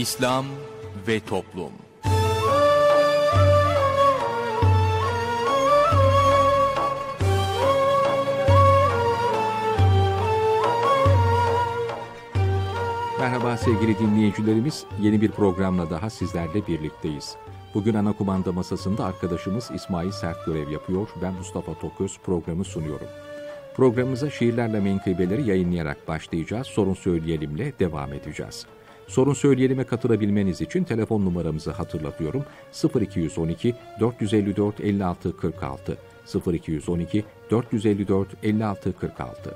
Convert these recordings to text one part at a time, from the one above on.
İslam ve Toplum. Merhaba sevgili dinleyicilerimiz, yeni bir programla daha sizlerle birlikteyiz. Bugün ana kumanda masasında arkadaşımız İsmail Sert görev yapıyor, ben Mustafa Toköz programı sunuyorum. Programımıza şiirlerle menkıbeleri yayınlayarak başlayacağız, sorun söyleyelimle devam edeceğiz. Sorun söyleyelim'e katılabilmeniz için telefon numaramızı hatırlatıyorum. 0212 454 56 46 0212 454 56 46.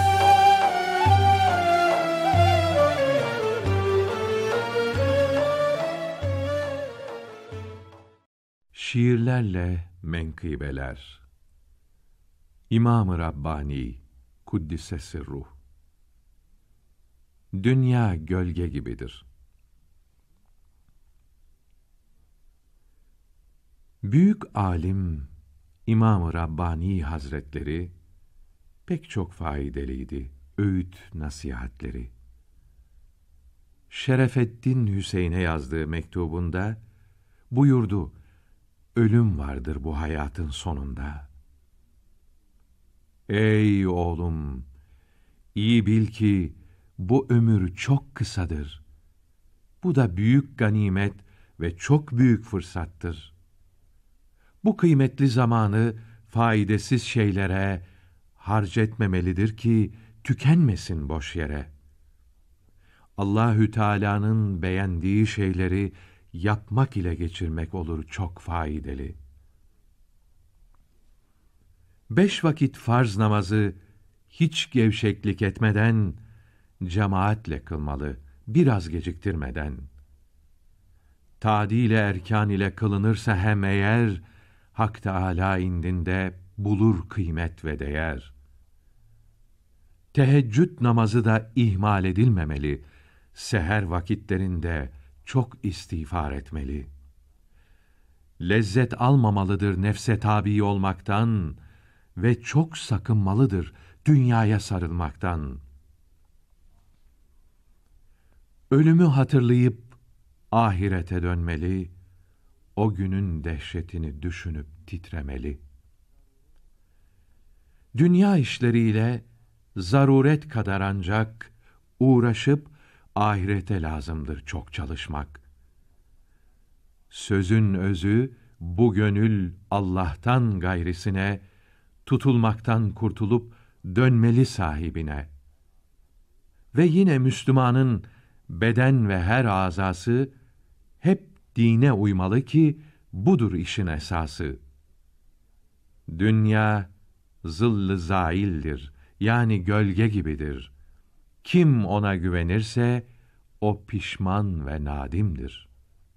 Şiirlerle menkıbeler. İmam-ı Rabbani Kuddise Sirruh. Dünya gölge gibidir. Büyük alim İmam-ı Rabbani Hazretleri pek çok faydeliydi, öğüt nasihatleri. Şerefeddin Hüseyin'e yazdığı mektubunda buyurdu: ölüm vardır bu hayatın sonunda. Ey oğlum, iyi bil ki bu ömür çok kısadır. Bu da büyük ganimet ve çok büyük fırsattır. Bu kıymetli zamanı faydasız şeylere harcetmemelidir ki tükenmesin boş yere. Allahü Teala'nın beğendiği şeyleri yapmak ile geçirmek olur çok faydalı. 5 vakit farz namazı hiç gevşeklik etmeden cemaatle kılmalı, biraz geciktirmeden. Tadil-i erkan ile kılınırsa hem eğer, Hak Teâlâ indinde bulur kıymet ve değer. Teheccüd namazı da ihmal edilmemeli, seher vakitlerinde çok istiğfar etmeli. Lezzet almamalıdır nefse tabi olmaktan ve çok sakınmalıdır dünyaya sarılmaktan. Ölümü hatırlayıp ahirete dönmeli, o günün dehşetini düşünüp titremeli. Dünya işleriyle zaruret kadar ancak uğraşıp ahirete lazımdır çok çalışmak. Sözün özü bu gönül Allah'tan gayrisine tutulmaktan kurtulup dönmeli sahibine. Ve yine Müslümanın beden ve her azası hep dine uymalı ki budur işin esası. Dünya zıllı zaildir, yani gölge gibidir. Kim ona güvenirse o pişman ve nadimdir.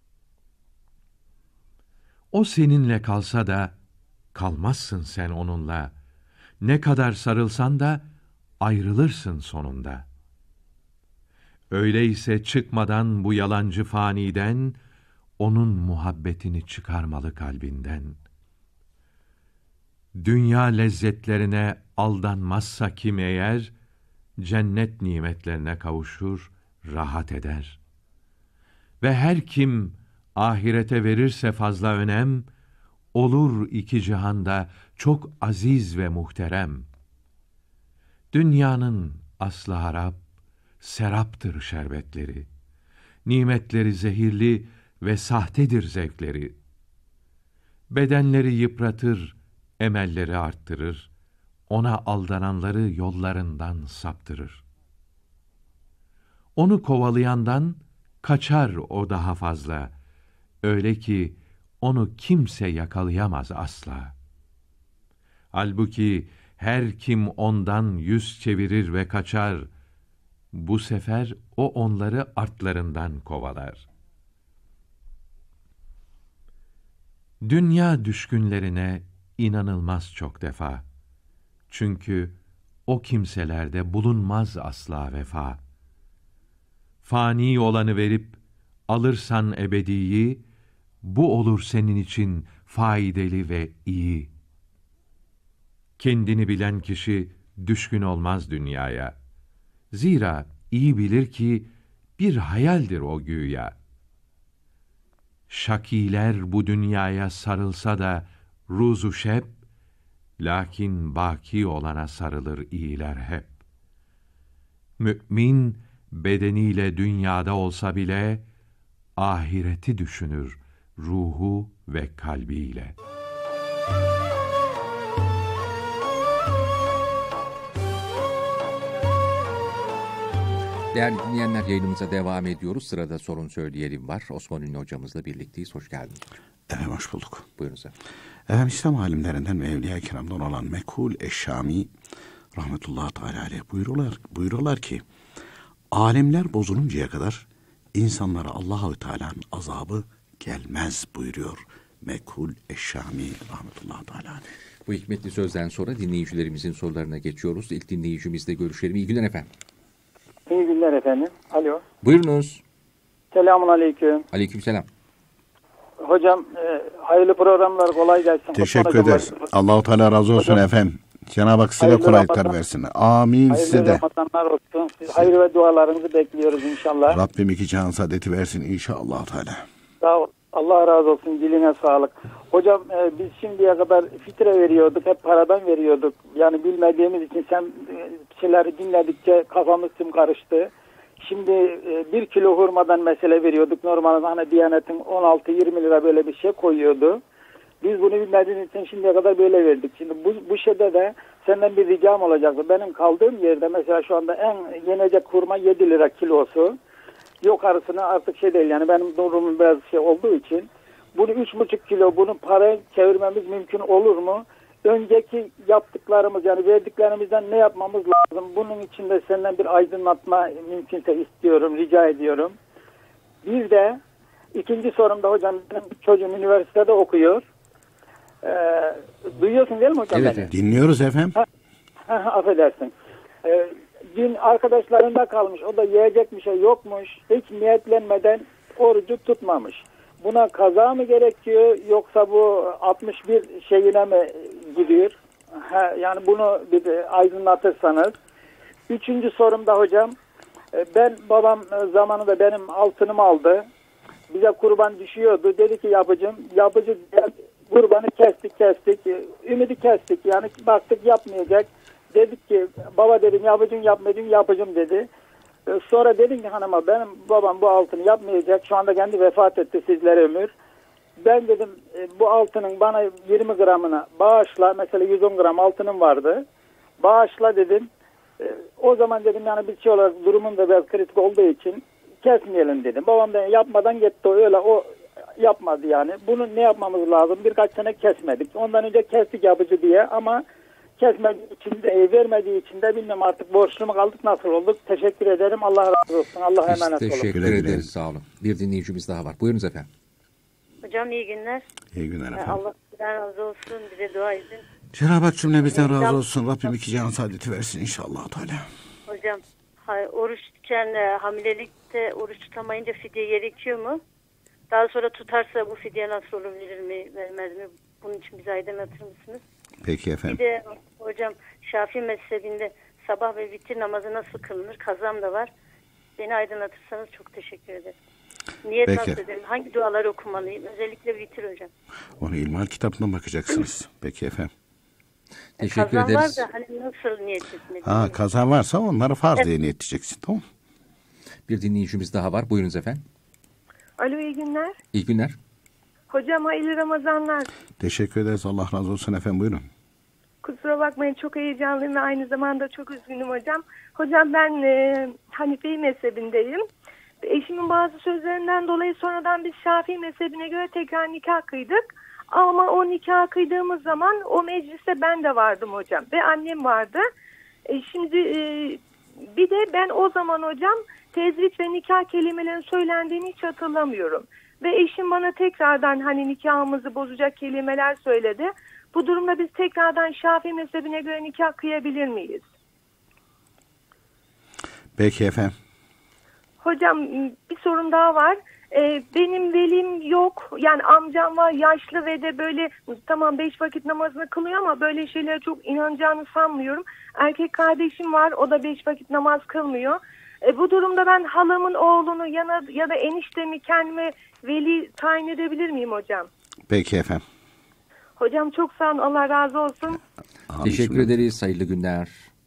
O seninle kalsa da kalmazsın sen onunla. Ne kadar sarılsan da ayrılırsın sonunda. Öyleyse çıkmadan bu yalancı faniden onun muhabbetini çıkarmalı kalbinden. Dünya lezzetlerine aldanmazsa kim eğer, cennet nimetlerine kavuşur, rahat eder. Ve her kim ahirete verirse fazla önem, olur iki cihanda çok aziz ve muhterem. Dünyanın aslı harap, seraptır şerbetleri. Nimetleri zehirli ve sahtedir zevkleri. Bedenleri yıpratır, emelleri arttırır. Ona aldananları yollarından saptırır. Onu kovalayandan kaçar o daha fazla. Öyle ki onu kimse yakalayamaz asla. Halbuki her kim ondan yüz çevirir ve kaçar, bu sefer o onları artlarından kovalar. Dünya düşkünlerine inanılmaz çok defa. Çünkü o kimselerde bulunmaz asla vefa. Fani olanı verip alırsan ebediyi, bu olur senin için faydalı ve iyi. Kendini bilen kişi düşkün olmaz dünyaya. Zira iyi bilir ki bir hayaldir o güya. Şakiler bu dünyaya sarılsa da ruzu şeb, lakin baki olana sarılır iyiler hep. Mü'min bedeniyle dünyada olsa bile ahireti düşünür ruhu ve kalbiyle. Değerli dinleyenler, yayınımıza devam ediyoruz. Sırada sorun söyleyelim var. Osman Ünlü hocamızla birlikteyiz. Hoş geldiniz. Evet, hoş bulduk. Buyurunuz efendim. Efendim, İslam alimlerinden ve Evliya-i Kiram'dan olan Mekhul Eşşami rahmetullahi teala aleyh buyuruyorlar ki alimler bozuluncaya kadar insanlara Allah-u Teala'nın azabı gelmez buyuruyor Mekhul Eşşami rahmetullahi teala aleyh. Bu hikmetli sözden sonra dinleyicilerimizin sorularına geçiyoruz. İlk dinleyicimizle görüşelim. İyi günler efendim. İyi günler efendim. Alo. Buyurunuz. Selamun aleyküm. Aleykümselam. Hocam hayırlı programlar, kolay gelsin. Teşekkür ederiz. Allah-u Teala razı olsun hocam, efendim. Cenab-ı Hak size kolaylıklar versin. Amin, hayırlı size de. Ramazanlar olsun. Hayır ve dualarınızı bekliyoruz inşallah. Rabbim iki cihan saadeti versin inşallah Teala. Sağ ol. Allah razı olsun. Diline sağlık. Hocam biz şimdiye kadar fitre veriyorduk. Hep paradan veriyorduk. Yani bilmediğimiz için sen şeyleri dinledikçe kafamız tüm karıştı. Şimdi 1 kilo hurmadan mesele veriyorduk. Normalde hani Diyanet'in 16-20 lira böyle bir şey koyuyordu. Biz bunu bilmediğimiz için şimdiye kadar böyle verdik. Şimdi bu şeyde de senden bir ricam olacaktı. Benim kaldığım yerde mesela şu anda en yenecek hurma 7 lira kilosu. Yukarısına artık şey değil, yani benim durumum biraz şey olduğu için bunu 3,5 kilo bunu paraya çevirmemiz mümkün olur mu? Önceki yaptıklarımız, yani verdiklerimizden ne yapmamız lazım? Bunun için de senden bir aydınlatma mümkünse istiyorum, rica ediyorum. Bir de ikinci sorumda hocam, benim çocuğum üniversitede okuyor. Duyuyorsun değil mi hocam? Evet, beni? evet. Dinliyoruz efendim. Affedersin. Dün arkadaşlarında kalmış. O da yiyecek bir şey yokmuş. Hiç niyetlenmeden orucu tutmamış. Buna kaza mı gerekiyor, yoksa bu 61 şeyine mi gidiyor? Yani bunu bir aydınlatırsanız. Üçüncü sorumda hocam, babam zamanında benim altınımı aldı. Bize kurban düşüyordu. Dedi ki yapıcı kurbanı kestik. Ümidi kestik. Yani baktık yapmayacak. Dedik ki baba, dedim, yapacağım dedi. Sonra dedim ki hanıma, benim babam bu altını yapmayacak. Şu anda kendi vefat etti, sizlere ömür. Ben dedim bu altının bana 20 gramını bağışla. Mesela 110 gram altınım vardı. Bağışla dedim. O zaman dedim, yani bir şey olarak durumun da biraz kritik olduğu için kesmeyelim dedim. Babam da yapmadan gitti, öyle o yapmadı yani. Bunu ne yapmamız lazım? Birkaç sene kesmedik. Ondan önce kestik yapıcı diye, ama kesmediği için de, vermediği için de bilmem artık borçlu mu kaldık, nasıl olduk? Teşekkür ederim. Allah razı olsun. Allah'a emanet olun. Teşekkür Güle güle. ederiz. Sağ olun. Bir dinleyicimiz daha var. Buyurunuz efendim. Hocam iyi günler. İyi günler efendim. Allah sizden razı olsun. Bize dua edin. Cenab-ı Hak cümlemizden razı olsun. Rabbim iki cihan saadeti versin inşallah Teala. Hocam oruç tutarken hamilelikte oruç tutamayınca fidye gerekiyor mu? Daha sonra tutarsa bu fidye nasıl olur, verir mi vermez mi? Bunun için bize aydınlatır mısınız? Peki efendim. Bir de hocam Şafii mezhebinde sabah ve vitir namazı nasıl kılınır? Kazam da var. Beni aydınlatırsanız çok teşekkür ederim. Niyet Peki. nasıl ederim? Hangi duaları okumalıyım? Özellikle vitir hocam. Onu ilmihal kitabından bakacaksınız. Peki efendim. Teşekkür Kazam ederiz. var da hani nasıl niyet etmeliyim? Kaza varsa onları farz diye niyet edeceksin, tamam. Bir dinleyicimiz daha var. Buyurunuz efendim. Alo, iyi günler. İyi günler. Hocam hayırlı Ramazanlar. Teşekkür ederiz. Allah razı olsun efendim. Buyurun. Kusura bakmayın, çok heyecanlıyım ve aynı zamanda çok üzgünüm hocam. Hocam ben Hanefi mezhebindeyim. Eşimin bazı sözlerinden dolayı sonradan biz Şafii mezhebine göre tekrar nikah kıydık. Ama o nikah kıydığımız zaman o mecliste ben de vardım hocam ve annem vardı. Şimdi bir de ben o zaman hocam tezvic ve nikah kelimelerin söylendiğini hiç hatırlamıyorum. Ve eşim bana tekrardan hani nikahımızı bozacak kelimeler söyledi. Bu durumda biz tekrardan Şafii mezhebine göre nikah kıyabilir miyiz? Peki efendim. Hocam bir sorum daha var. Benim velim yok. Yani amcam var, yaşlı ve de böyle tamam 5 vakit namazını kılıyor ama böyle şeylere çok inanacağını sanmıyorum. Erkek kardeşim var, o da 5 vakit namaz kılmıyor. Bu durumda ben halamın oğlunu ya da eniştemi kendime veli tayin edebilir miyim hocam? Peki efendim. Hocam çok sağ olun. Allah razı olsun. Teşekkür ederiz. Hayırlı günler.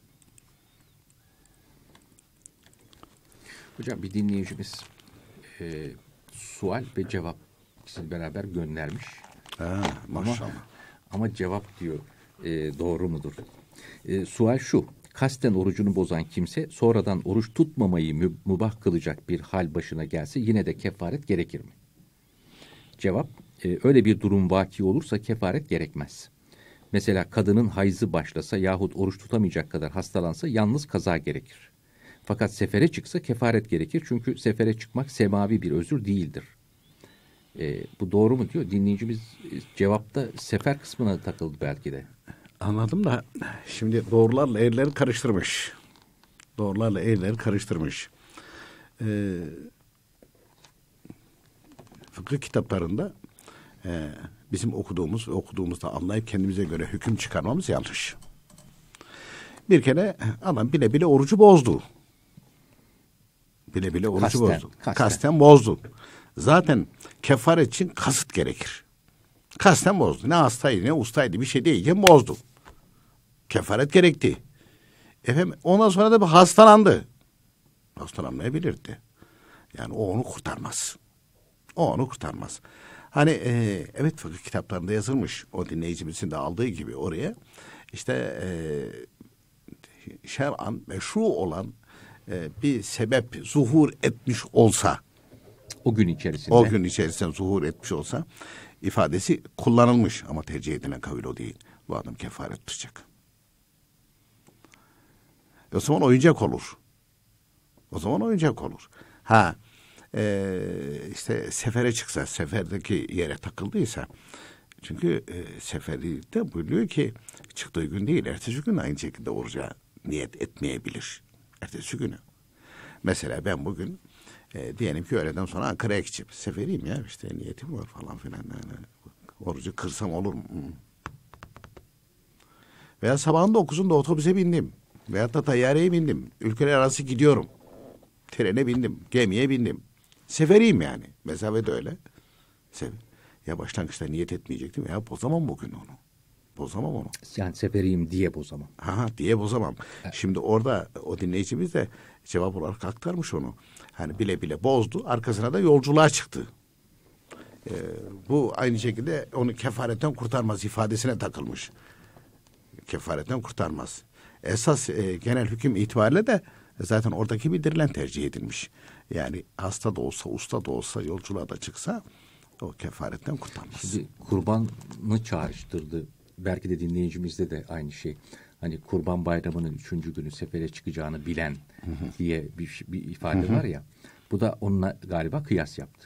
Hocam bir dinleyicimiz sual ve cevap ikisini beraber göndermiş. Maşallah. Ama cevap diyor doğru mudur? Sual şu. Kasten orucunu bozan kimse sonradan oruç tutmamayı mübah kılacak bir hal başına gelse yine de kefaret gerekir mi? Cevap, öyle bir durum vaki olursa kefaret gerekmez. Mesela kadının hayzı başlasa yahut oruç tutamayacak kadar hastalansa yalnız kaza gerekir. Fakat sefere çıksa kefaret gerekir. Çünkü sefere çıkmak semavi bir özür değildir. Bu doğru mu diyor? Dinleyicimiz cevapta sefer kısmına takıldı belki de. Anladım da şimdi doğrularla eğrileri karıştırmış. Doğrularla eğrileri karıştırmış. Fıkıh kitaplarında bizim okuduğumuzda anlayıp kendimize göre hüküm çıkarmamız yanlış. Bir kere adam bile bile orucu bozdu. Bile bile orucu bozdu. Kasten bozdu. Zaten kefaret için kasıt gerekir. Kasten bozdu. Ne hastaydı ne ustaydı bir şey değilken bozdu. Kefaret gerekti. Efendim ondan sonra da bir hastalandı. Hastalanmayabilirdi. Yani o onu kurtarmaz. O onu kurtarmaz. Hani evet fıkıh kitaplarında yazılmış. O dinleyicimizin de aldığı gibi oraya. İşte şer'an meşru olan bir sebep zuhur etmiş olsa. O gün içerisinde zuhur etmiş olsa ifadesi kullanılmış ama tercih edilen kavil o değil. Bu adam kefaret tutacak. O zaman oyuncak olur. İşte sefere çıksa, seferdeki yere takıldıysa, çünkü seferi de buyuruyor ki çıktığı gün değil, ertesi gün aynı şekilde oruca niyet etmeyebilir. Ertesi günü. Mesela ben bugün diyelim ki öğleden sonra Ankara'ya gideceğim. Seferiyim ya, işte niyetim var falan filan. Yani, orucu kırsam olur mu? Veya sabahın 9'unda otobüse bindim. Veyahut da tayyareye bindim. Ülkeler arası gidiyorum. Trene bindim, gemiye bindim. Seferiyim yani. Mesafe de öyle. Ya başlangıçta niyet etmeyecektim. Ya bozamam bugün onu. Bozamam onu. Yani seferiyim diye bozamam. Diye bozamam. Evet. Şimdi orada o dinleyicimiz de cevap olarak aktarmış onu. Hani bile bile bozdu. Arkasına da yolculuğa çıktı. Bu aynı şekilde onu kefaretten kurtarmaz ifadesine takılmış. Kefaretten kurtarmaz. Esas genel hüküm itibariyle de zaten oradaki bildirilen tercih edilmiş. Yani hasta da olsa, usta da olsa, yolculuğa da çıksa o kefaretten kurtarmaz. Şimdi kurbanı çağrıştırdı. Belki de dinleyicimizde de aynı şey. Hani Kurban Bayramı'nın 3. günü sefere çıkacağını bilen diye bir ifade var ya. Bu da onunla galiba kıyas yaptı.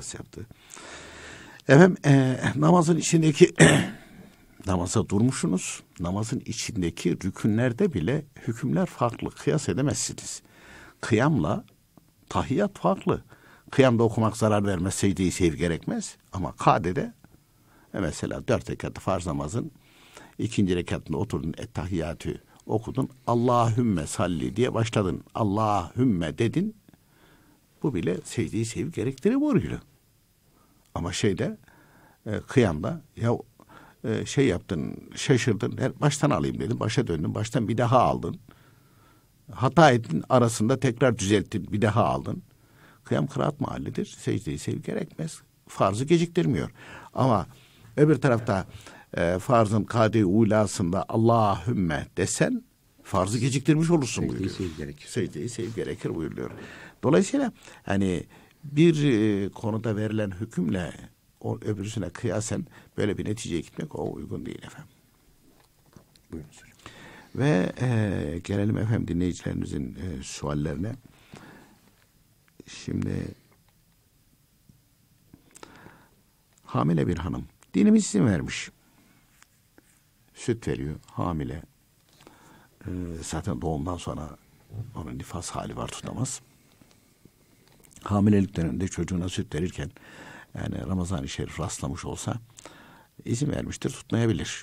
Efendim namazın içindeki namaza durmuşsunuz. Namazın içindeki rükünlerde bile hükümler farklı. Kıyas edemezsiniz. Kıyamla tahiyyat farklı. Kıyamda okumak zarar vermez, secde-i sev gerekmez. Ama kadede mesela 4 rekatlı farz namazın 2. rekatında oturdun, ettehiyyatü okudun. Allahümme salli diye başladın. Allahümme dedin. Bu bile secde-i sev gerektirir buyuruyor. Ama kıyamda yaptın, şaşırdın, baştan alayım dedin, başa döndün, baştan bir daha aldın. Hata ettin, arasında tekrar düzelttin, bir daha aldın. Kıyam kıraat mahallidir, secde-i sev gerekmez. Farzı geciktirmiyor. Ama öbür tarafta farzın kâde-i ulasında Allahümme desen farzı geciktirmiş olursun buyuruyor. Secde-i sev gerekir buyuruyor. Dolayısıyla hani bir konuda verilen hükümle o öbürsüne kıyasen böyle bir neticeye gitmek o uygun değil efendim. Buyurun hocam. Ve gelelim efendim dinleyicilerimizin suallerine. Şimdi hamile bir hanım. Dinimiz izin vermiş. Süt veriyor. Hamile. Zaten doğumdan sonra onun nifas hali var, tutamaz. Hamilelik döneminde çocuğuna süt verirken yani Ramazan-ı Şerif rastlamış olsa izin vermiştir, tutmayabilir.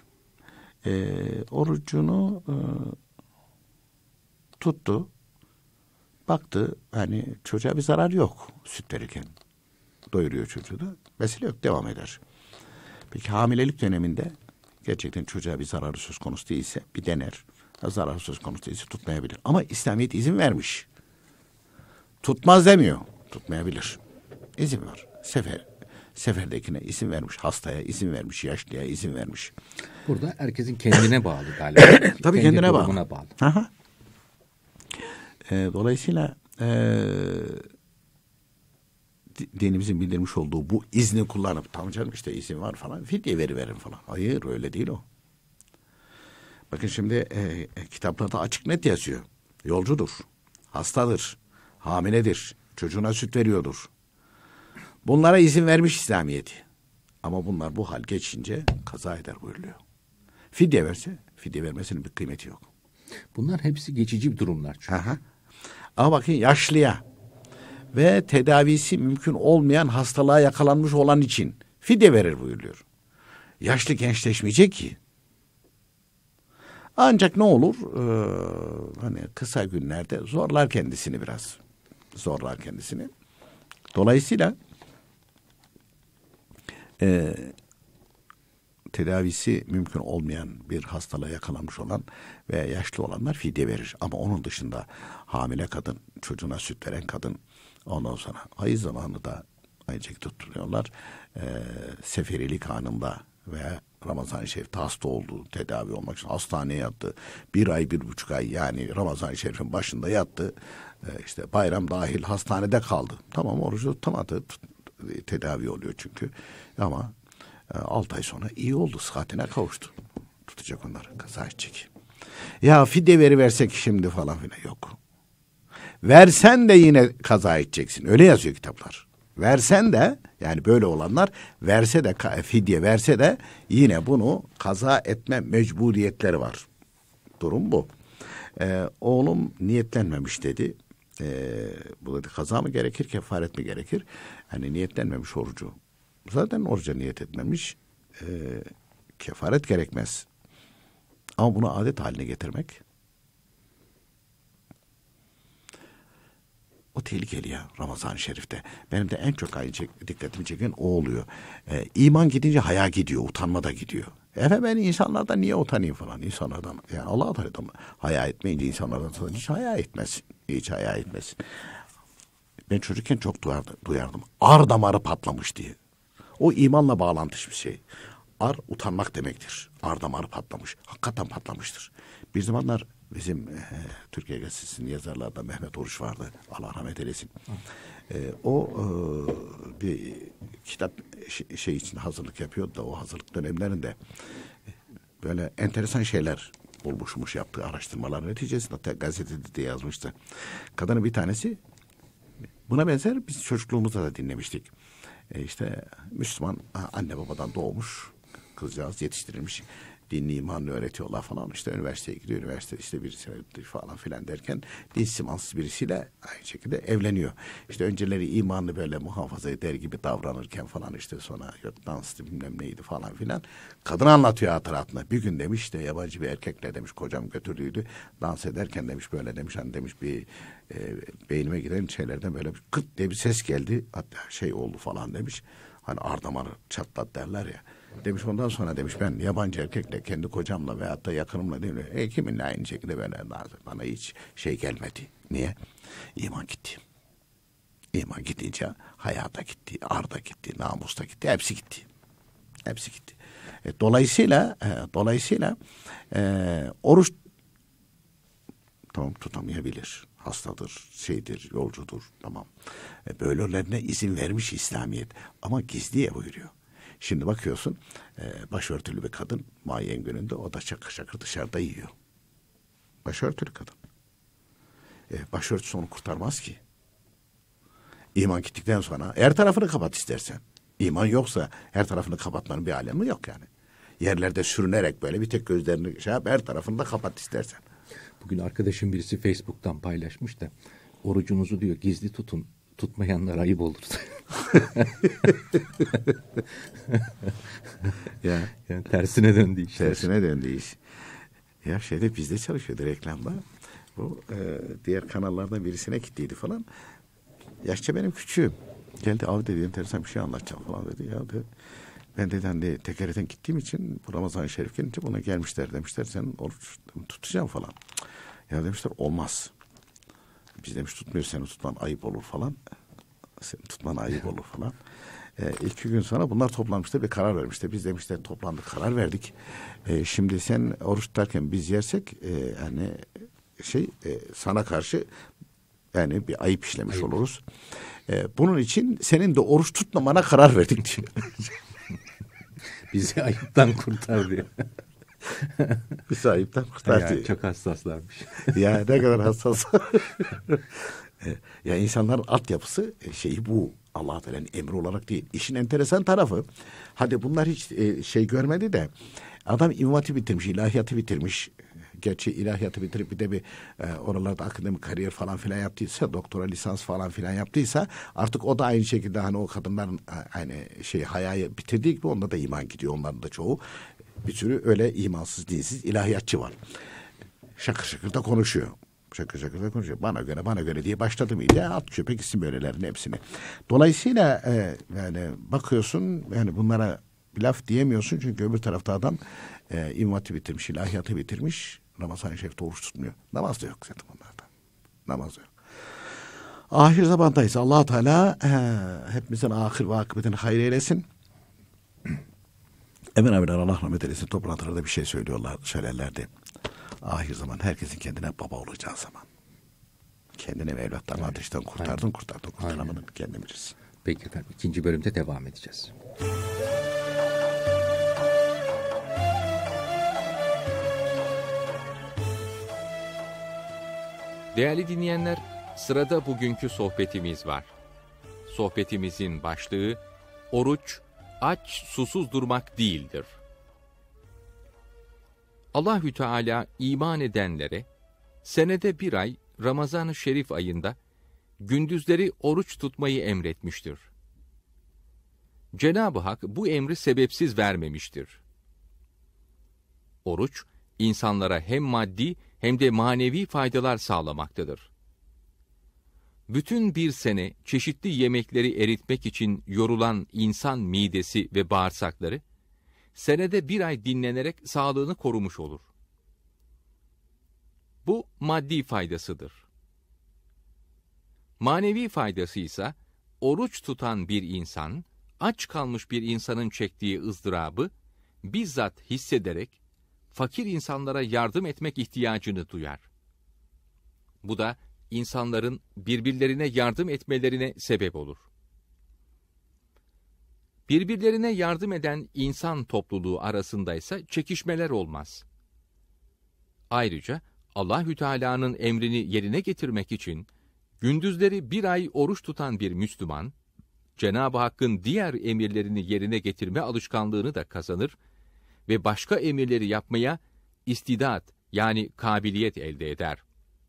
Orucunu tuttu. baktı hani çocuğa bir zarar yok süt verirken. Doyuruyor çocuğu da. Mesele yok, devam eder. Peki hamilelik döneminde gerçekten çocuğa bir zararı söz konusu değilse bir dener. Zararı söz konusu değilse tutmayabilir. Ama İslamiyet izin vermiş. Tutmaz demiyor. Tutmayabilir. İzin var. Seferdekine izin vermiş. Hastaya izin vermiş. Yaşlıya izin vermiş. Burada herkesin kendine bağlı galiba. Tabii kendine bağlı. Aha. Dolayısıyla dinimizin bildirmiş olduğu bu izni kullanıp tamam canım işte izin var falan fidye veriverin falan. Hayır, öyle değil o. Bakın şimdi kitaplarda açık net yazıyor. Yolcudur, hastadır, hamiledir, çocuğuna süt veriyordur. Bunlara izin vermiş İslamiyet. Ama bunlar bu hal geçince kaza eder buyuruluyor. Fidye verse, fidye vermesinin bir kıymeti yok. Bunlar hepsi geçici durumlar çünkü. Aha. Ama bakın yaşlıya ve tedavisi mümkün olmayan hastalığa yakalanmış olan için fidye verir buyuruyor. Yaşlı gençleşmeyecek ki. Ancak ne olur? Hani kısa günlerde zorlar kendisini biraz. Zorlar kendisini. Dolayısıyla tedavisi mümkün olmayan bir hastalığa yakalanmış olan veya yaşlı olanlar fidye verir. Ama onun dışında hamile kadın, çocuğuna süt veren kadın, ondan sonra hayız zamanı da aynı şekilde tutturuyorlar. Seferilik anında veya Ramazan-ı Şerif'te hasta oldu, tedavi olmak için hastaneye yattı. 1 ay, 1,5 ay yani Ramazan-ı Şerif'in başında yattı. İşte bayram dahil hastanede kaldı. Tamam, orucu tutamadı. Tedavi oluyor çünkü. Ama 6 ay sonra iyi oldu, sıhhatine kavuştu. Tutacak onları, kaza edecek. Ya fidye veriversek şimdi falan filan yok. Versen de yine kaza edeceksin. Öyle yazıyor kitaplar. Versen de yani böyle olanlar verse de fidye verse de yine bunu kaza etme mecburiyetleri var. Durum bu. Oğlum niyetlenmemiş dedi. Bu dedi kaza mı gerekir, kefaret mi gerekir? Hani niyetlenmemiş orucu. Zaten oruca niyet etmemiş. Kefaret gerekmez. Ama bunu adet haline getirmek o tehlikeli ya Ramazan-ı Şerif'te. Benim de en çok dikkatimi çeken o oluyor. İman gidince haya gidiyor, utanma da gidiyor. Ben insanlardan niye utanayım falan. İnsanlardan yani Allah'a tanıdım. Haya etmeyince insanlardan hiç haya etmesin. Hiç haya etmesin. Ben çocukken çok duyardım. Ar damarı patlamış diye. O imanla bağlantılı bir şey. Ar utanmak demektir. Ar damarı patlamış. Hakikaten patlamıştır. Bir zamanlar bizim Türkiye Gazetesi'nin yazarlarından Mehmet Oruç vardı. Allah rahmet eylesin. O bir kitap için hazırlık yapıyordu da o hazırlık dönemlerinde böyle enteresan şeyler bulmuşmuş yaptığı araştırmalar neticesinde, hatta gazetede de yazmıştı. Kadının bir tanesi buna benzer biz çocukluğumuzda da dinlemiştik. İşte Müslüman anne babadan doğmuş kızcağız, yetiştirilmiş, dinli imanlı öğretiyorlar falan, işte üniversiteye gidiyor, üniversitede işte birisi falan filan derken dinsiz imansız birisiyle aynı şekilde evleniyor. İşte önceleri imanlı böyle muhafaza eder gibi davranırken falan işte sonra yok danstı bilmem neydi falan filan. Kadın anlatıyor hatıratını. Bir gün demiş de yabancı bir erkekle demiş kocam götürdüydü. Dans ederken demiş böyle demiş hani demiş bir beynime giden şeylerden böyle bir kırt diye bir ses geldi. Hatta şey oldu falan demiş. Hani ar damarı çatlat derler ya. Demiş ondan sonra demiş ben yabancı erkekle kendi kocamla veyahut da yakınımla değil mi? Kiminle aynı şekilde böyle bana hiç şey gelmedi. Niye? İman gitti. İman gidince hayata gitti, arda gitti, namusta gitti, hepsi gitti. Hepsi gitti. Dolayısıyla oruç tamam tutamayabilir. Hastadır, şeydir, yolcudur. Tamam. Böylelerine izin vermiş İslamiyet. Ama gizliye buyuruyor. Şimdi bakıyorsun başörtülü bir kadın muayyen gününde o da şakır şakır dışarıda yiyor. Başörtülü kadın. Başörtüsü onu kurtarmaz ki. İman gittikten sonra her tarafını kapat istersen. İman yoksa her tarafını kapatmanın bir alemi yok yani. Yerlerde sürünerek böyle bir tek gözlerini her tarafını da kapat istersen. Bugün arkadaşım birisi Facebook'tan paylaşmış da orucunuzu diyor gizli tutun. Tutmayanlar ayıp olur. yani tersine döndü iş. Tersine döndü iş. Ya bizde çalışıyordu reklamda. Bu diğer kanallardan birisine gittiydi falan. Yaşça benim küçüğüm. Geldi abi dedi enteresan bir şey anlatacağım falan dedi. Ya dedi, ben dedi hani tekerreten gittiğim için bu Ramazan-ı Şerif gelince buna gelmişler demişler sen oruç tutacaksın falan. Ya demişler olmaz. Biz demiş tutmuyoruz seni tutman ayıp olur falan. Seni tutman ayıp olur falan. 2 gün sonra bunlar toplanmışlar ve karar vermişler. Biz demişler toplandık karar verdik. Şimdi sen oruç tutarken biz yersek yani sana karşı yani bir ayıp işlemiş oluruz. Bunun için senin de oruç tutmamana karar verdik diyor. Bizi ayıptan kurtar diyor. Bizi ayıptan kurtar diyor. Çok hassaslarmış. Ya ne kadar hassas. Ya insanların altyapısı bu. Allah Teala'nın emri olarak değil. İşin enteresan tarafı. Hadi bunlar hiç görmedi de adam İmam Hatip'i bitirmiş, ilahiyatı bitirmiş. Gerçi ilahiyatı bitirip bir de bir oralarda akademik kariyer falan filan yaptıysa, doktora lisans falan filan yaptıysa artık o da aynı şekilde hani o kadınların hani hayayı bitirdiği gibi onda da iman gidiyor. Onların da çoğu bir sürü öyle imansız, dinsiz ilahiyatçı var. Şakır şakır da konuşuyor. Şakır şakır da konuşuyor. Bana göre diye başladı mıydı? At çöpe gitsin böylelerin hepsini. Dolayısıyla yani bakıyorsun yani bunlara bir laf diyemiyorsun çünkü öbür tarafta adam İmam Hatip'i bitirmiş, ilahiyatı bitirmiş. Ramazan-ı Şerif'te oruç tutmuyor. Namaz da yok zaten onlarda. Namaz da yok. Ahir zamandayız. Allah Teala hepimizin ahir ve akıbetini hayır eylesin. Emin abiler Allah rahmet eylesin. Toplantılarda bir şey söylerlerdi. Ahir zaman herkesin kendine baba olacağı zaman. Kendine ve evlatlarını ateşten kurtaramadın kendin bilirsin. Peki efendim 2. bölümde devam edeceğiz. Değerli dinleyenler, sırada bugünkü sohbetimiz var. Sohbetimizin başlığı, oruç, aç, susuz durmak değildir. Allahü Teala iman edenlere, senede 1 ay Ramazan-ı Şerif ayında, gündüzleri oruç tutmayı emretmiştir. Cenab-ı Hak bu emri sebepsiz vermemiştir. Oruç, insanlara hem maddi hem de manevi faydalar sağlamaktadır. Bütün bir sene çeşitli yemekleri eritmek için yorulan insan midesi ve bağırsakları, senede 1 ay dinlenerek sağlığını korumuş olur. Bu maddi faydasıdır. Manevi faydası ise, oruç tutan bir insan, aç kalmış bir insanın çektiği ızdırabı, bizzat hissederek, fakir insanlara yardım etmek ihtiyacını duyar. Bu da, insanların birbirlerine yardım etmelerine sebep olur. Birbirlerine yardım eden insan topluluğu arasındaysa çekişmeler olmaz. Ayrıca Allahü Teala'nın emrini yerine getirmek için gündüzleri 1 ay oruç tutan bir Müslüman, Cenab-ı Hakk'ın diğer emirlerini yerine getirme alışkanlığını da kazanır ve başka emirleri yapmaya istidat yani kabiliyet elde eder.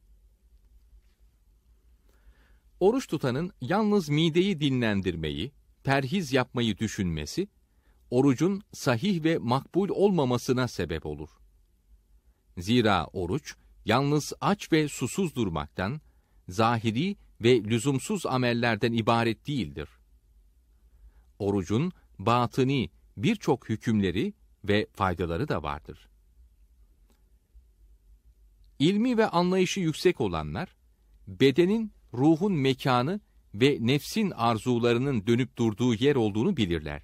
Oruç tutanın yalnız mideyi dinlendirmeyi, perhiz yapmayı düşünmesi, orucun sahih ve makbul olmamasına sebep olur. Zira oruç, yalnız aç ve susuz durmaktan, zahiri ve lüzumsuz amellerden ibaret değildir. Orucun batıni birçok hükümleri ve faydaları da vardır. İlmi ve anlayışı yüksek olanlar, bedenin, ruhun mekanı ve nefsin arzularının dönüp durduğu yer olduğunu bilirler.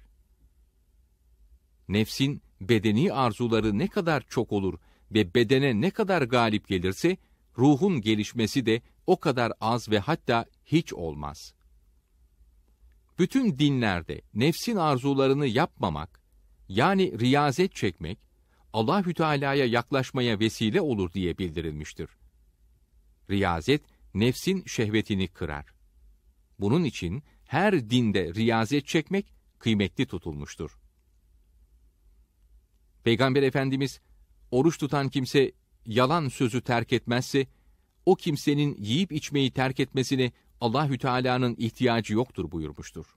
Nefsin bedeni arzuları ne kadar çok olur ve bedene ne kadar galip gelirse, ruhun gelişmesi de o kadar az ve hatta hiç olmaz. Bütün dinlerde nefsin arzularını yapmamak, yani riyazet çekmek, Allahü Teala'ya yaklaşmaya vesile olur diye bildirilmiştir. Riyazet, nefsin şehvetini kırar. Bunun için her dinde riyazet çekmek kıymetli tutulmuştur. Peygamber Efendimiz, oruç tutan kimse yalan sözü terk etmezse, o kimsenin yiyip içmeyi terk etmesine Allahü Teala'nın ihtiyacı yoktur buyurmuştur.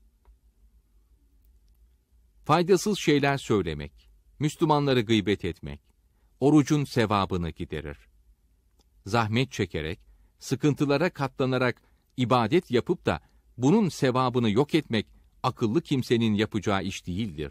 Faydasız şeyler söylemek, Müslümanları gıybet etmek, orucun sevabını giderir. zahmet çekerek, sıkıntılara katlanarak ibadet yapıp da bunun sevabını yok etmek akıllı kimsenin yapacağı iş değildir.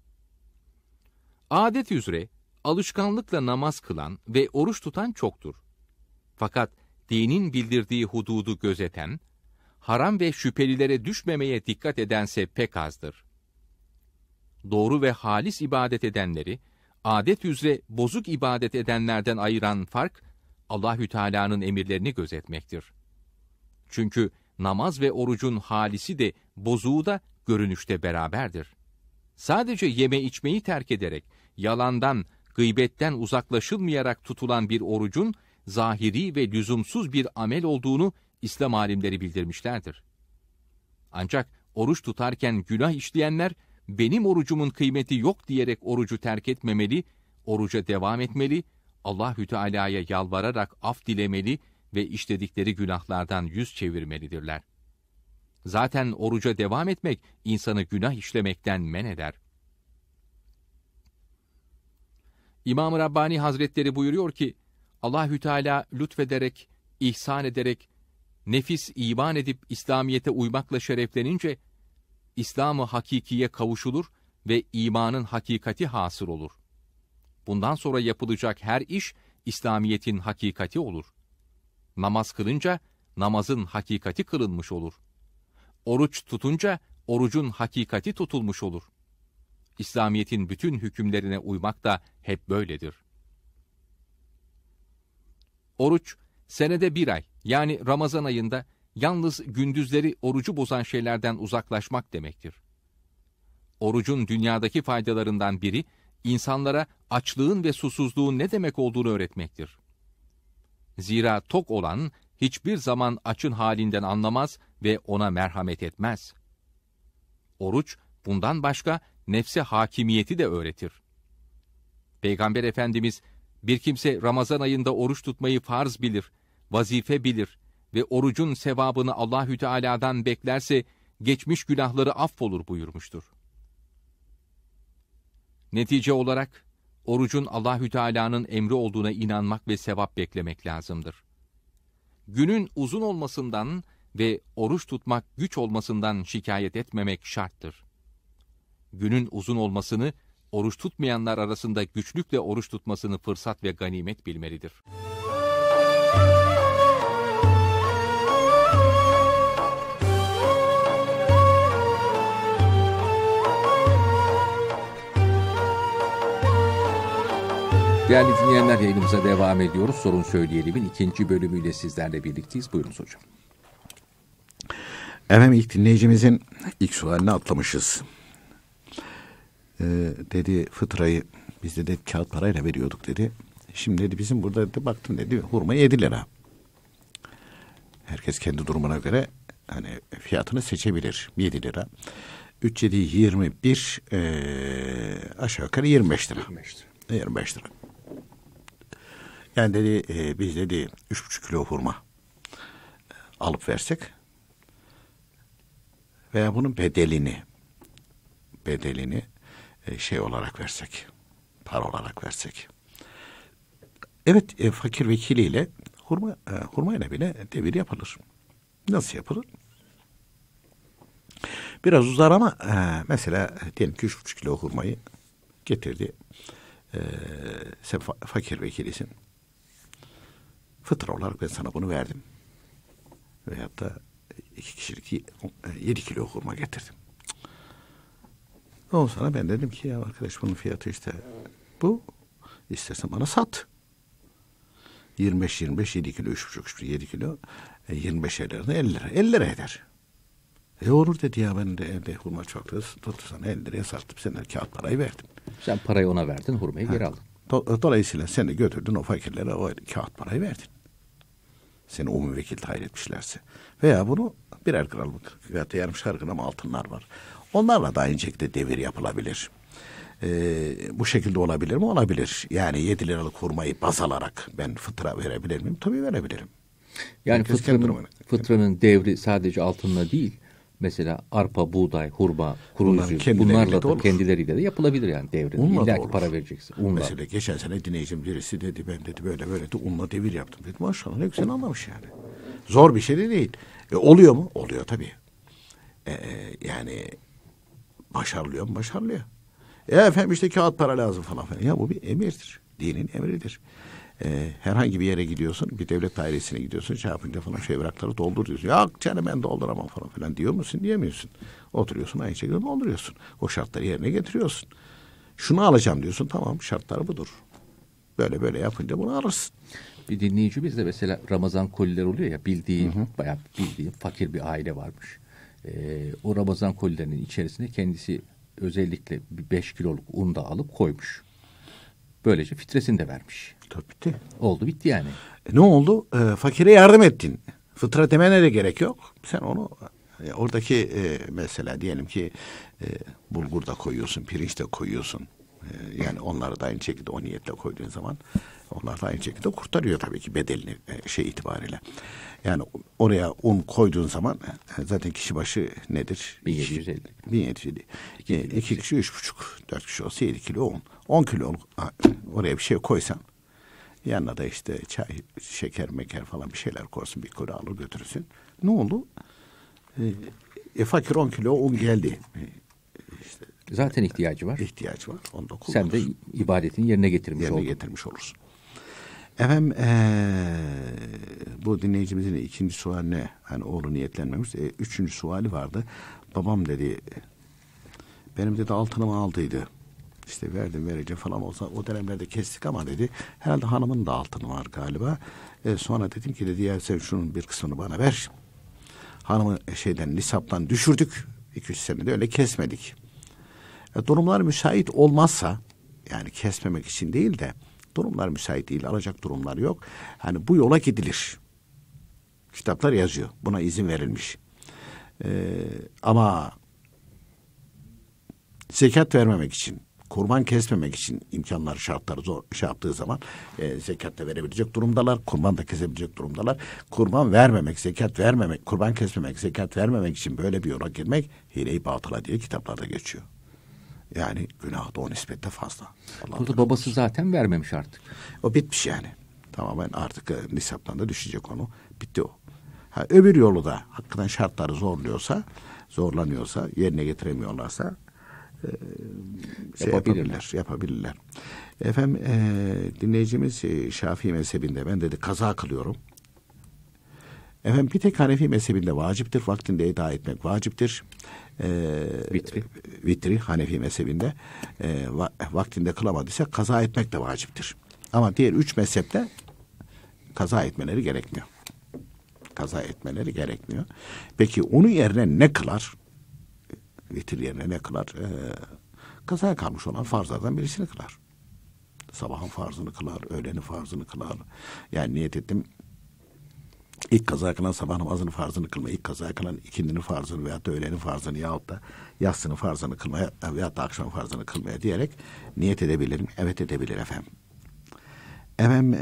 Adet üzere alışkanlıkla namaz kılan ve oruç tutan çoktur. Fakat dinin bildirdiği hududu gözeten, haram ve şüphelilere düşmemeye dikkat edense pek azdır. Doğru ve halis ibadet edenleri, adet üzere bozuk ibadet edenlerden ayıran fark, Allahü Teala'nın emirlerini gözetmektir. Çünkü namaz ve orucun halisi de bozuğu da görünüşte beraberdir. Sadece yeme içmeyi terk ederek, yalandan, gıybetten uzaklaşılmayarak tutulan bir orucun, zahiri ve lüzumsuz bir amel olduğunu İslam alimleri bildirmişlerdir. Ancak oruç tutarken günah işleyenler, benim orucumun kıymeti yok diyerek orucu terk etmemeli, oruca devam etmeli, Allahü Teala'ya yalvararak af dilemeli ve işledikleri günahlardan yüz çevirmelidirler. Zaten oruca devam etmek, insanı günah işlemekten men eder. İmam-ı Rabbani Hazretleri buyuruyor ki, Allahü Teala lütfederek, ihsan ederek, nefis iman edip İslamiyete uymakla şereflenince, İslam-ı hakikiye kavuşulur ve imanın hakikati hasıl olur. Bundan sonra yapılacak her iş, İslamiyet'in hakikati olur. Namaz kılınca, namazın hakikati kılınmış olur. Oruç tutunca, orucun hakikati tutulmuş olur. İslamiyet'in bütün hükümlerine uymak da hep böyledir. Oruç, senede bir ay, yani Ramazan ayında, yalnız gündüzleri orucu bozan şeylerden uzaklaşmak demektir. Orucun dünyadaki faydalarından biri, insanlara açlığın ve susuzluğun ne demek olduğunu öğretmektir. Zira tok olan, hiçbir zaman açın halinden anlamaz ve ona merhamet etmez. Oruç, bundan başka nefse hakimiyeti de öğretir. Peygamber Efendimiz, bir kimse Ramazan ayında oruç tutmayı farz bilir, vazife bilir ve orucun sevabını Allahü Teala'dan beklerse, geçmiş günahları affolur buyurmuştur. Netice olarak, orucun Allahü Teala'nın emri olduğuna inanmak ve sevap beklemek lazımdır. Günün uzun olmasından ve oruç tutmak güç olmasından şikayet etmemek şarttır. Günün uzun olmasını, oruç tutmayanlar arasında güçlükle oruç tutmasını fırsat ve ganimet bilmelidir. Değerli dinleyenler, yayınımıza devam ediyoruz. Sorun Söyleyelim'in 2. bölümüyle sizlerle birlikteyiz. Buyurunuz hocam. Efendim, ilk dinleyicimizin ilk sualini atlamışız. Dedi fıtrayı biz de kağıt parayla veriyorduk dedi. Şimdi dedi bizim burada dedi, baktım dedi hurma 7 lira. Herkes kendi durumuna göre hani fiyatını seçebilir. 7 lira. 3, 7, 21 aşağı yukarı 25 lira. 25 lira. Yani dedi biz dedi 3,5 kilo hurma alıp versek veya bunun bedelini şey olarak versek, para olarak versek. Evet, fakir vekiliyle hurmayla bile devir yapılır. Nasıl yapılır? Biraz uzar ama mesela diyelim ki 3,5 kilo hurmayı getirdi. Sen fakir vekilisin. Fıtra olarak ben sana bunu verdim. Veyahut da 2 kişilik 7 kilo hurma getirdim. Ondan sonra ben dedim ki ya arkadaş bunun fiyatı işte bu. İstersen bana sat. 25 7 kilo 3,5 7 kilo 25 liradan 50 lira. 50 lira eder. Olur dedi ya ben de evde hurma çoktu. Sana 50 liraya sattım. Sen de kağıt parayı verdin. Sen parayı ona verdin, hurmayı geri aldın. Dolayısıyla sen de götürdün o fakirlere o kağıt parayı verdin. Seni umumi vekil tayin etmişlerse. Veya bunu birer gramlık veya yarımşar gram altınlar var. Onlarla da aynı şekilde devir yapılabilir. Bu şekilde olabilir mi? Olabilir. Yani 7 liralık hurmayı baz alarak ben fıtra verebilir miyim? Tabii verebilirim. Yani fıtranın devri sadece altınla değil, Mesela arpa, buğday, hurma, kuru Bunların üzüm kendileriyle bunlarla de da olur. kendileriyle de yapılabilir yani devrin. Unla da İlla ki olur. para vereceksin. Unla. Mesela geçen sene dinleyicim birisi dedi, ben dedi böyle de unla devir yaptım. Dedim maşallah ne güzel anlamış yani. Zor bir şey de değil. Oluyor mu? Oluyor tabii. Yani başarılıyor mu? Başarılıyor. Efendim işte kağıt para lazım falan filan. Ya bu bir emirdir. Dinin emridir. Herhangi bir yere gidiyorsun, bir devlet dairesine gidiyorsun, şey yapınca falan evrakları doldur diyorsun. Yok canım ben dolduramam falan filan diyor musun, diyemiyorsun. Oturuyorsun aynı şekilde dolduruyorsun. O şartları yerine getiriyorsun. Şunu alacağım diyorsun, tamam şartları budur. Böyle yapınca bunu alırsın. Bir dinleyicimiz de mesela Ramazan kolileri oluyor ya, bayağı bildiği fakir bir aile varmış. O Ramazan kolilerinin içerisine kendisi özellikle bir 5 kiloluk un da alıp koymuş. Böylece fitresini de vermiş. Tabii bitti. Oldu bitti yani. Ne oldu? Fakire yardım ettin. Fıtrat demene de gerek yok. Sen onu oradaki mesela diyelim ki bulgur da koyuyorsun, pirinç de koyuyorsun. Yani onları da aynı şekilde o niyetle koyduğun zaman onlar da aynı şekilde kurtarıyor tabii ki bedelini itibariyle. Yani oraya un koyduğun zaman zaten kişi başı nedir? 1750. 1750. 2 kişi 3,5, 4 kişi olsa 7 kilo un. 10 kilo oraya bir şey koysan yanına da işte çay, şeker, meker falan bir şeyler koysun. Bir kuru alır götürürsün. Ne oldu? Fakir 10 kilo un geldi. İşte, zaten ihtiyacı var. İhtiyacı var. Onu da kullanır. Sen de ibadetini yerine getirmiş olursun. Efendim bu dinleyicimizin ikinci suali ne? Hani oğlu niyetlenmemiş. Üçüncü suali vardı. Babam dedi benim dedi altınımı aldıydı. İşte vereceğim falan olsa o dönemlerde kestik ama dedi herhalde hanımın da altını var galiba. Sonra dedim ki dedi ya sen şunun bir kısmını bana ver. Hanımı nisaptan düşürdük. 2-3 senede öyle kesmedik. Durumlar müsait olmazsa yani kesmemek için değil de durumlar müsait değil, alacak durumlar yok. Hani bu yola gidilir. Kitaplar yazıyor. Buna izin verilmiş. Ama zekat vermemek için, kurban kesmemek için imkanları, şartları zor yaptığı zaman zekat da verebilecek durumdalar, kurban da kesebilecek durumdalar. Kurban vermemek, zekat vermemek, kurban kesmemek, zekat vermemek için böyle bir yola girmek hile-i batıla diye kitaplarda geçiyor. Yani günah da o nispetle fazla. Burada babası zaten vermemiş artık. O bitmiş yani. Tamamen artık nisaptan da düşecek onu. Bitti o. Öbür yolu da hakikaten şartları zorlanıyorsa, yerine getiremiyorlarsa yapabilirler. Efendim dinleyicimiz Şafii mezhebinde ben dedi kaza kılıyorum. Efendim bir tek Hanefi mezhebinde vaciptir. Vaktinde eda etmek vaciptir. Vitri Hanefi mezhebinde vaktinde kılamadıysa kaza etmek de vaciptir. Ama diğer 3 mezhepte kaza etmeleri gerekmiyor. Peki onun yerine ne kılar? Vitir yerine ne kılar? Kazaya kalmış olan farzlardan birisini kılar. Sabahın farzını kılar, öğlenin farzını kılar. Yani niyet ettim İlk kaza kılan sabah namazının farzını kılma, ilk kaza kılan ikindinin farzını veyahut da öğlenin farzını yahut da yatsının farzını kılmaya veyahut da akşam farzını kılmaya diyerek niyet edebilirim. Evet edebilir efendim. Efendim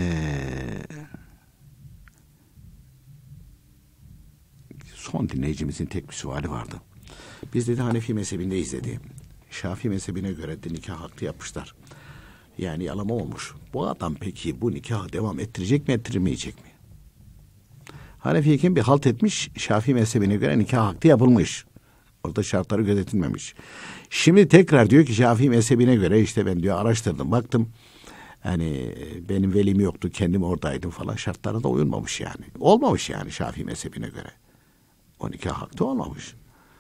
son dinleyicimizin tek bir suali vardı. Biz dedi Hanefi mezhebindeyiz dedi. Şafii mezhebine göre de nikah hakkı yapmışlar. Yani yalama olmuş. Bu adam peki bu nikahı devam ettirecek mi ettirmeyecek mi? Hanefi'yken bir halt etmiş, Şafii mezhebine göre nikah hakkı yapılmış. Orada şartları gözetilmemiş. Şimdi tekrar diyor ki Şafii mezhebine göre işte ben diyor araştırdım, baktım. Hani benim velim yoktu, kendim oradaydım falan, şartlara da uyulmamış yani. Olmamış yani Şafii mezhebine göre. O nikah hakkı olmamış.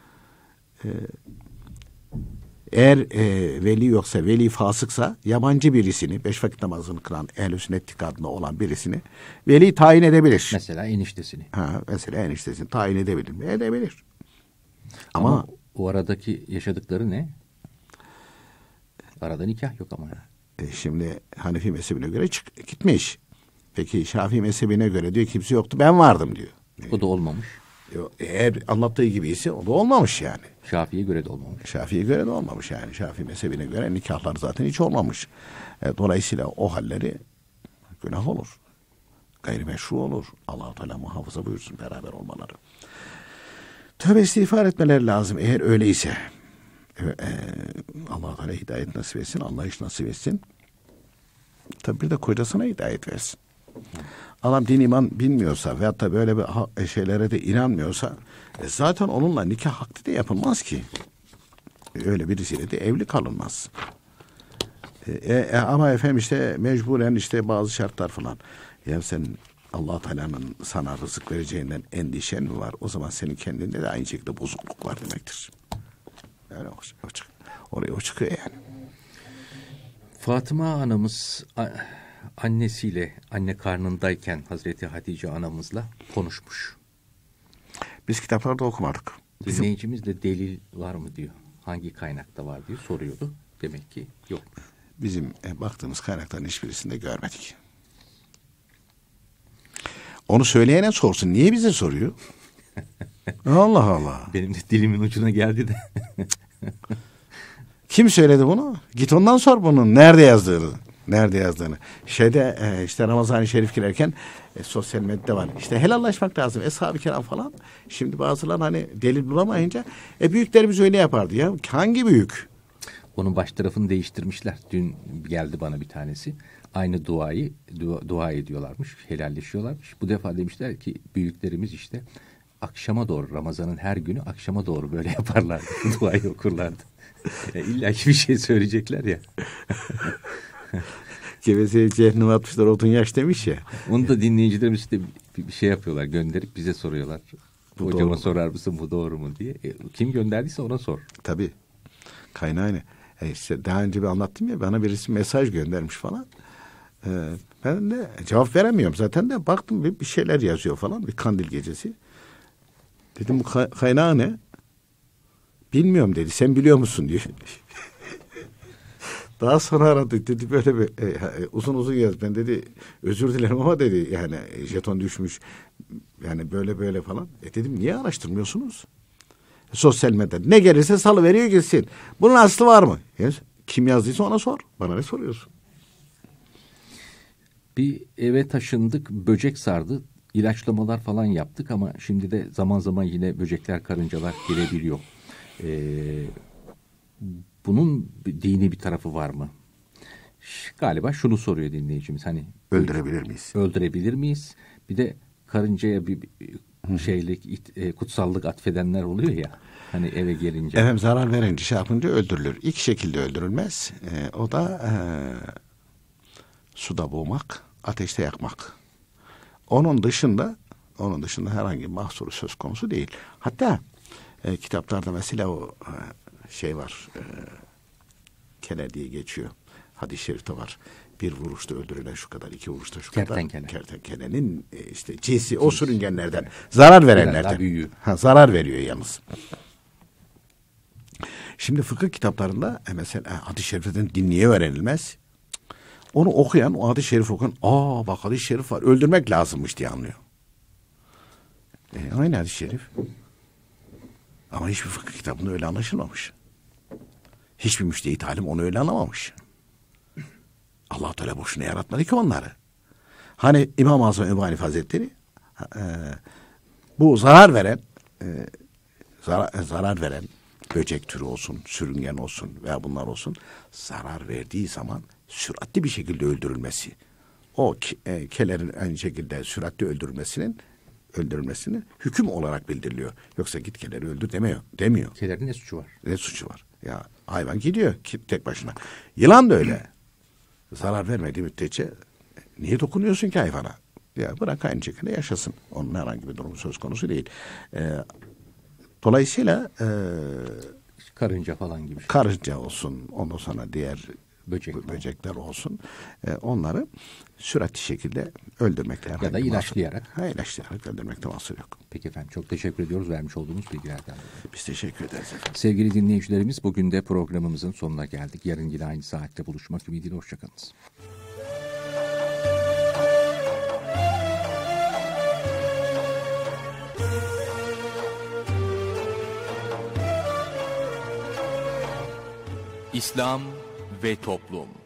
Eğer veli yoksa, veli fasıksa yabancı birisini, 5 vakit namazını kılan, ehl-i sünnet itikadında olan birisini veli tayin edebilir. Mesela eniştesini. Mesela eniştesini tayin edebilir mi? Edebilir. Ama o aradaki yaşadıkları ne? Arada nikah yok ama. Şimdi Hanefi mezhebine göre gitmiş. Peki Şafii mezhebine göre diyor kimse yoktu, ben vardım diyor. O da olmamış. Eğer anlattığı gibiyse o da olmamış yani. Şafii'ye göre de olmamış. Şafii'ye göre de olmamış yani. Şafii mezhebine göre nikahlar zaten hiç olmamış. Dolayısıyla o halleri günah olur. Gayrimeşru olur. Allah-u Teala muhafaza buyursun beraber olmaları. tövbe istiğfar etmeleri lazım eğer öyleyse. Allah Teala hidayet nasip etsin, anlayış nasip etsin. Tabi bir de kocasına hidayet versin. Adam din iman bilmiyorsa veyahut da böyle bir şeylere de inanmıyorsa zaten onunla nikah akdi de yapılmaz ki. Öyle birisiyle de evli kalınmaz. Ama efendim işte mecburen işte bazı şartlar falan. Ya sen Allah Teala'nın sana rızık vereceğinden endişen mi var? O zaman senin kendinde de aynı şekilde bozukluk var demektir. Yani oraya çıkıyor yani. Fatıma anamız annesiyle, anne karnındayken Hazreti Hatice anamızla konuşmuş. Biz kitaplarda okumadık. Dinleyicimiz de delil var mı diyor. Hangi kaynakta var diye soruyordu. Demek ki yokmuş. Bizim baktığımız kaynakların hiçbirisinde görmedik. Onu söyleyene sorsun. Niye bize soruyor? Allah Allah. Benim de dilimin ucuna geldi de. Kim söyledi bunu? Git ondan sor bunun. Nerede yazdığını. İşte Ramazan-ı Şerif girerken sosyal medyada var. İşte helallaşmak lazım. Eshab-ı kiram falan. Şimdi bazıları hani delil bulamayınca büyüklerimiz öyle yapardı ya. Hangi büyük? Onun baş tarafını değiştirmişler. Dün geldi bana bir tanesi. Aynı dua ediyorlarmış. Helalleşiyorlarmış. Bu defa demişler ki büyüklerimiz işte akşama doğru, Ramazan'ın her günü akşama doğru böyle yaparlardı. Duayı okurlardı. İlla ki bir şey söyleyecekler ya. Geveze cehennem atmışlar odun yaş demiş ya. Onu da dinleyicilerimiz işte bir şey yapıyorlar. Gönderip bize soruyorlar. Hocama sorar mısın bu doğru mu diye. Kim gönderdiyse ona sor. Tabii. Kaynağı ne? İşte daha önce bir anlattım ya, bana birisi mesaj göndermiş falan. Ben de cevap veremiyorum zaten de baktım bir şeyler yazıyor falan, bir kandil gecesi. Dedim bu kaynağı ne? Bilmiyorum dedi. Sen biliyor musun diyor. Daha sonra aradık dedi, böyle bir uzun yaz. Ben dedi özür dilerim ama dedi yani jeton düşmüş yani böyle falan. Dedim niye araştırmıyorsunuz? Sosyal medyada ne gelirse salıveriyor gitsin. Bunun aslı var mı? Kim yazdıysa ona sor. Bana ne soruyorsun? Bir eve taşındık, böcek sardı. İlaçlamalar falan yaptık ama şimdi de zaman zaman yine böcekler, karıncalar gelebiliyor. Bunun dini bir tarafı var mı? Galiba şunu soruyor dinleyicimiz. Hani öldürebilir miyiz? Öldürebilir miyiz? Bir de karıncaya bir şeylik, kutsallık atfedenler oluyor ya. Hani eve gelince. Efendim zarar verince şey yapınca öldürülür. İki şekilde öldürülmez. O da suda boğmak, ateşte yakmak. Onun dışında herhangi bir mahsuru söz konusu değil. Hatta kitaplarda mesela o şey var. Kele diye geçiyor. Hadis-i şerifte var. Bir vuruşta öldürülen şu kadar, iki vuruşta şu kadar. Kertenkelenin işte cinsi o sürüngenlerden, zarar verenlerden. Zarar veriyor yalnız. Şimdi fıkıh kitaplarında mesela hadis-i şeriften din niye öğrenilmez? Onu okuyan, o hadis-i şerif okuyan, bak hadis-i şerif var, öldürmek lazımmış diye anlıyor. Aynı hadis-i şerif. Ama hiçbir fıkıh kitabında öyle anlaşılmamış. Hiçbir müştehit alim onu öyle anlamamış. Allah-u Teala boşuna yaratmadı ki onları. Hani İmam-ı Azam Ebu Hanife Hazretleri bu zarar veren böcek türü olsun, sürüngen olsun veya bunlar olsun, zarar verdiği zaman süratli bir şekilde öldürülmesi, o kelerin aynı şekilde süratli öldürülmesini hüküm olarak bildiriliyor. Yoksa git keleri öldür demiyor. Kelerin ne suçu var? Ne suçu var? Ya hayvan gidiyor tek başına. Yılan da öyle. Zarar vermediği müddetçe niye dokunuyorsun ki hayvana? Ya bırak aynı şekilde yaşasın. Onun herhangi bir durumu söz konusu değil. Dolayısıyla karınca falan gibi. Karınca olsun, ondan sonra diğer böcekler olsun. Onları süratli şekilde öldürmekle ya da ilaçlayarak. İlaçlayarak öldürmekte mahsur yok. Peki efendim, çok teşekkür ediyoruz vermiş olduğunuz bilgilerden. Biz teşekkür ederiz efendim. Sevgili dinleyicilerimiz, bugün de programımızın sonuna geldik. Yarın yine aynı saatte buluşmak ümidiyle hoşçakalınız. İslam ve Toplum.